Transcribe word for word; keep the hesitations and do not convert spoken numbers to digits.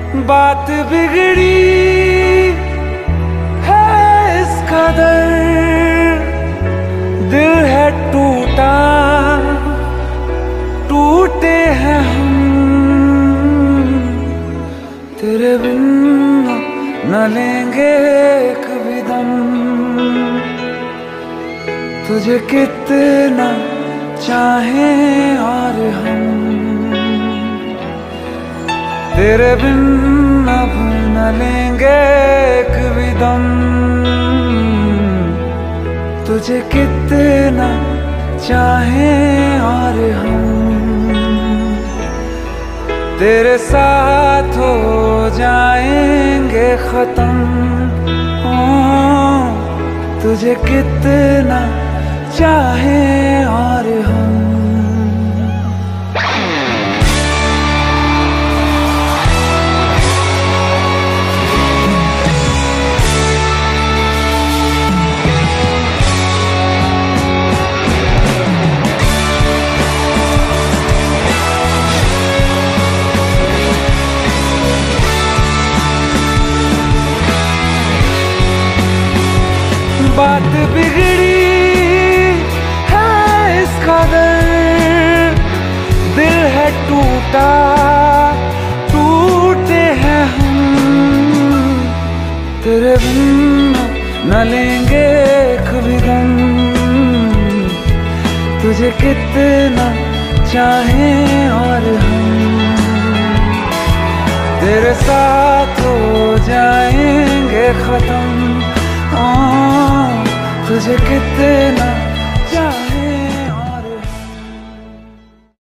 बात बिगड़ी है इस कदर, दिल है टूटा, टूटे हैं हम, तेरे बिन न लेंगे एक भी दम। तुझे कितना चाहें और हम, तेरे बिन अब न लेंगे एक भी दम। तुझे कितना चाहें और हम, तेरे साथ हो जाएंगे खत्म। तुझे कितना चाहें और हम। बात बिगड़ी है इस कदर, दिल है टूटा, टूटे हैं हम, तेरे बिन न लेंगे एक भी गम। तुझे कितना चाहें और हम, तेरे साथ हो जाएंगे खत्म। तुझे कितना